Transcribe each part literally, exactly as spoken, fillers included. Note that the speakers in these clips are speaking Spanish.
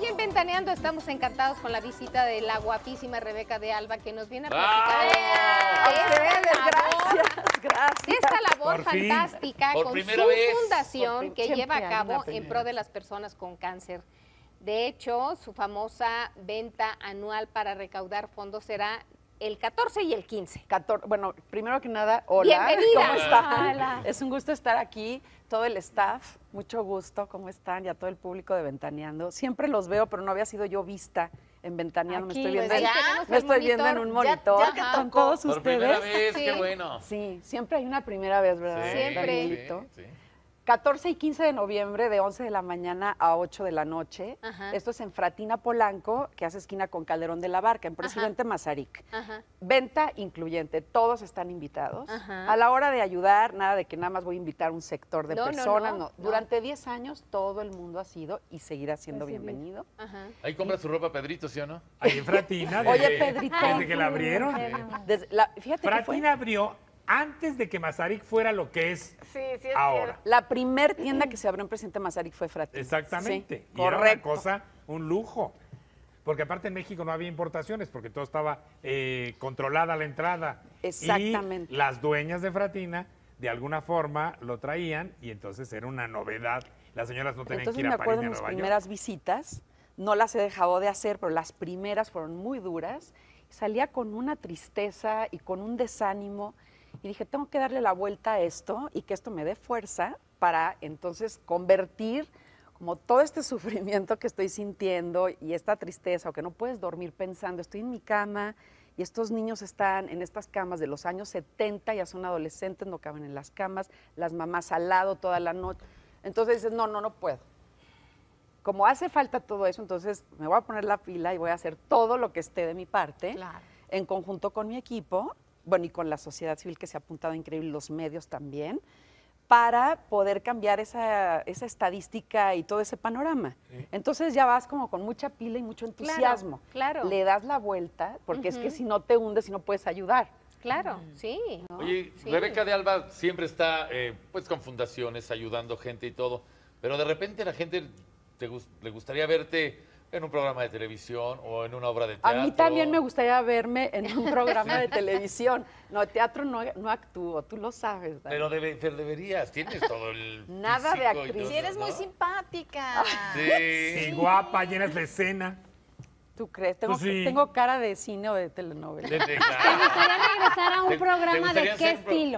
aquí en Ventaneando estamos encantados con la visita de la guapísima Rebeca de Alba, que nos viene a platicar ¡Ah! de esta labor, Gracias, gracias. de esta labor Por fin. fantástica Por con primera su vez. fundación Por fin. que Siempre lleva a hay cabo una en primera pro de vez. las personas con cáncer. De hecho, su famosa venta anual para recaudar fondos será el catorce y el quince. catorce, bueno, primero que nada, hola. Bienvenida. ¿Cómo están? Hola. Es un gusto estar aquí, todo el staff, mucho gusto, ¿cómo están? Y a todo el público de Ventaneando. Siempre los veo, pero no había sido yo vista en Ventaneando. Aquí, me estoy viendo, pues, en- ya tenemos me el estoy viendo en monitor. un Ya- monitor ya con tocó. todos Por ustedes. primera vez, Sí. qué bueno. Sí, siempre hay una primera vez, ¿verdad? Siempre. Danielito? Sí, sí. catorce y quince de noviembre, de once de la mañana a ocho de la noche. Ajá. Esto es en Fratina Polanco, que hace esquina con Calderón de la Barca, en Presidente Mazarik. Ajá. Venta incluyente, todos están invitados. Ajá. A la hora de ayudar, nada de que nada más voy a invitar a un sector de No, no, personas. no, no. no. Durante diez años todo el mundo ha sido y seguirá siendo Recibido. bienvenido. Ajá. Ahí compra su ropa Pedrito, ¿sí o no? Ahí en Fratina. Oye, desde- Pedrito. Desde que la abrieron. Desde la- fíjate que fue Fratina abrió antes de que Mazarik fuera lo que es Sí, sí es ahora. la primer tienda que se abrió en Presidente Mazarik fue Fratina. Exactamente. Sí, y era una correcto. cosa, un lujo. Porque aparte en México no había importaciones, porque todo estaba eh, controlada la entrada. Exactamente. Y las dueñas de Fratina, de alguna forma, lo traían y entonces era una novedad. Las señoras no tenían Entonces que ir me a París acuerdo ni de a mis Nueva York. primeras visitas, no las he dejado de hacer, pero las primeras fueron muy duras. Salía con una tristeza y con un desánimo y dije, tengo que darle la vuelta a esto y que esto me dé fuerza para entonces convertir como todo este sufrimiento que estoy sintiendo y esta tristeza o que no puedes dormir pensando, estoy en mi cama y estos niños están en estas camas de los años setenta, ya son adolescentes, no caben en las camas, las mamás al lado toda la noche. Entonces dices, no, no, no puedo. Como hace falta todo eso, entonces me voy a poner la pila y voy a hacer todo lo que esté de mi parte, Claro. en conjunto con mi equipo, bueno, y con la sociedad civil que se ha apuntado increíble, los medios también, para poder cambiar esa, esa estadística y todo ese panorama. Entonces ya vas como con mucha pila y mucho entusiasmo. claro. Le das la vuelta, porque es que si no te hundes y no puedes ayudar. Claro, sí. ¿no? Oye, Sí. Rebeca de Alba siempre está eh, pues con fundaciones, ayudando gente y todo, pero de repente la gente te gus- le gustaría verte en un programa de televisión o en una obra de A teatro. mí también me gustaría verme en un programa de televisión. No, teatro no, no actúo, tú lo sabes, Dani. Pero, debe- pero deberías, tienes todo el Nada de físico y actriz. todo, Si eres muy ¿no? simpática. Sí. Sí, guapa, llenas la escena. ¿Tú crees? ¿Tengo, Pues sí. tengo cara de cine o de telenovela? De- de- ¿Te claro. gustaría regresar a un ¿Te- te programa gustaría de qué hacer un pro- estilo?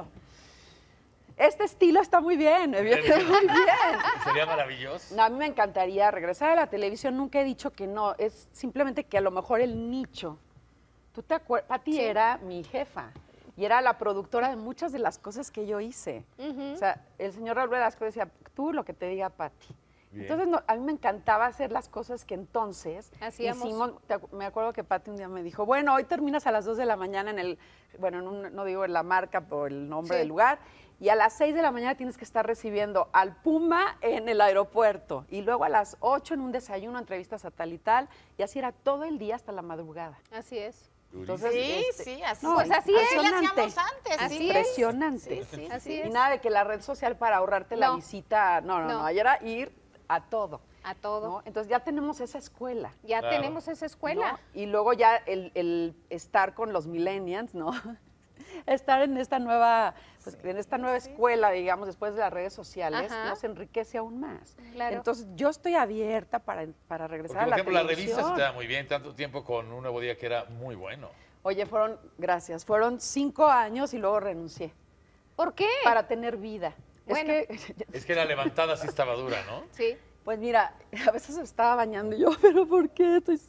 Este estilo está muy bien, me viene muy bien. Sería maravilloso. No, a mí me encantaría regresar a la televisión, nunca he dicho que no, es simplemente que a lo mejor el nicho. ¿Tú te acuerdas? Pati era mi jefa y era la productora de muchas de las cosas que yo hice. Ujú. O sea, el señor Raúl Velasco decía, tú lo que te diga Pati. Bien. Entonces, no, a mí me encantaba hacer las cosas que entonces Hacíamos. hicimos. Te acu- me acuerdo que Pati un día me dijo, bueno, hoy terminas a las dos de la mañana en el, bueno, en un- no digo en la marca por el nombre Sí. del lugar, y a las seis de la mañana tienes que estar recibiendo al Puma en el aeropuerto, y luego a las ocho en un desayuno, entrevistas a tal y tal, y así era todo el día hasta la madrugada. Así es. Entonces, Sí, este, sí, así. no, Pues así es. Así le impresionante. hacíamos antes. Así sí. es. Impresionante. Sí, sí, Así sí. es. Y nada de que la red social para ahorrarte la No. visita, no, no, No. no, ahí era ir a todo. A todo. ¿no? Entonces ya tenemos esa escuela. Ya Claro. tenemos esa escuela. ¿no? Y luego ya el, el estar con los millennials, ¿no? Estar en esta nueva, pues, en esta nueva escuela, digamos, después de las redes sociales, Ajá. nos enriquece aún más. Claro. Entonces, yo estoy abierta para, para Porque, regresar por a la ejemplo, la televisión. revista se te da muy bien, tanto tiempo con un nuevo día que era muy bueno. Oye, fueron, gracias, fueron cinco años y luego renuncié ¿Por qué? para tener vida. Bueno. Es que, Es que la levantada sí estaba dura, ¿no? Sí. pues mira, a veces me estaba bañando y yo, pero ¿por qué? Estoy,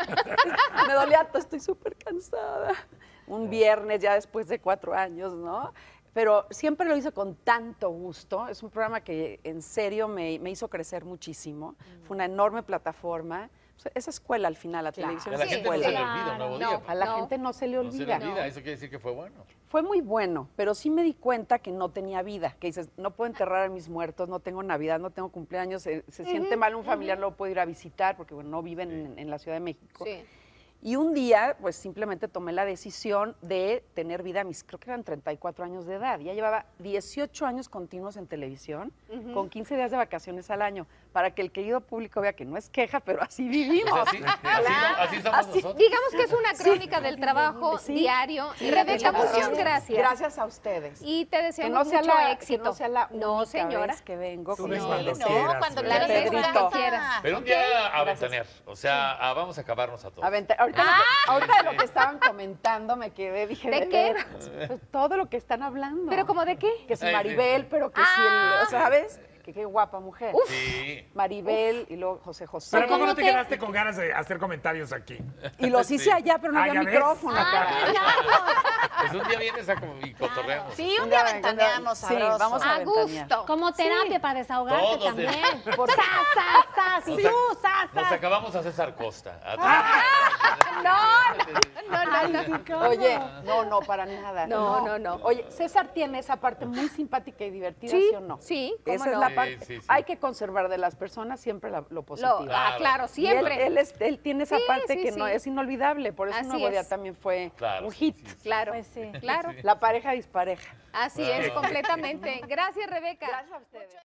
me dolía, todo, estoy súper cansada. Un viernes ya después de cuatro años, ¿no? Pero siempre lo hice con tanto gusto. Es un programa que en serio me, me hizo crecer muchísimo. Fue una enorme plataforma. O sea, esa escuela al final, la Claro. televisión A la es gente no escuela. se le olvida un nuevo No. día. A la No. gente no se le No se le olvida. olvida, eso quiere decir que fue bueno. Fue muy bueno, pero sí me di cuenta que no tenía vida, que dices, no puedo enterrar a mis muertos, no tengo Navidad, no tengo cumpleaños, se, se siente mal un familiar, no lo puedo ir a visitar porque bueno, no viven en, en la Ciudad de México. Sí. Y un día, pues simplemente tomé la decisión de tener vida a mis, creo que eran treinta y cuatro años de edad. Ya llevaba dieciocho años continuos en televisión, uh-huh. con quince días de vacaciones al año, para que el querido público vea que no es queja, pero así vivimos. Pues así, así, así somos así, nosotros. Digamos que es una crónica sí. del trabajo sí. diario. Sí, y Rebeca, muchas sí. gracias. Gracias a ustedes. Y te deseamos que no sea mucho la, éxito. Que no sea la no, señora. Vez que vengo. Tú con no, ustedes. no, quieras, cuando la quieras, cuando quieras. Pero un día a ventanear, o sea, a, vamos a acabarnos a todos. Aventa ahorita, ah, lo que, ahorita de lo que estaban comentando me quedé, dije, ¿de, ¿de qué? Pues, todo lo que están hablando. ¿Pero como de qué? Que si Maribel, pero que ah. si el, ¿sabes? Que qué guapa mujer. Uf. Sí. Maribel Uf. y luego José José. Pero ¿cómo no te quedaste con ganas de hacer comentarios aquí? Y los hice sí. allá, pero no ah, había micrófono. Ah, pues un día vienes a como y cotorreamos. Sí, un día ventaneamos sabroso. Sí, vamos a, a gusto. Como terapia sí. para desahogarte Todos también. Por ¡Sas, sas, sas! Nos, ¡Y tú, sas, sas! Nos acabamos a César Costa. A ah, no, no, no, no, no. Oye, no, no, para nada. No, no, no. Oye, César tiene esa parte muy simpática y divertida, ¿sí, ¿sí o no? Sí, ¿cómo Esa no? es la parte. Sí, sí, sí. Hay que conservar de las personas siempre la, lo positivo. Lo, ah, claro, siempre. Y él, él, es, él tiene esa sí, parte sí, que sí. no es inolvidable, por eso Así Nuevo Día es. también fue claro, un hit. Sí, sí, sí. Claro, pues sí. claro. La pareja dispareja. Así es, completamente. Gracias, Rebeca. Gracias a ustedes.